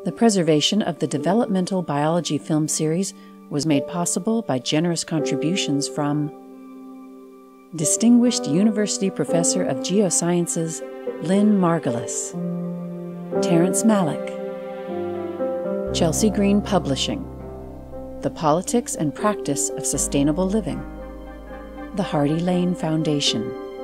The preservation of the Developmental Biology film series was made possible by generous contributions from Distinguished University Professor of Geosciences Lynn Margulis, Terrence Malick, Chelsea Green Publishing, The Politics and Practice of Sustainable Living, the Hardy Lane Foundation,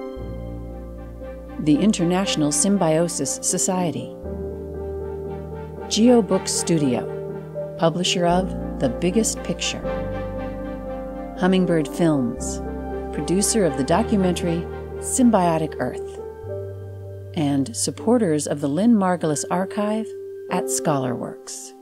the International Symbiosis Society, GeoBook Studio, publisher of The Biggest Picture, Hummingbird Films, producer of the documentary Symbiotic Earth, and supporters of the Lynn Margulis Archive at ScholarWorks.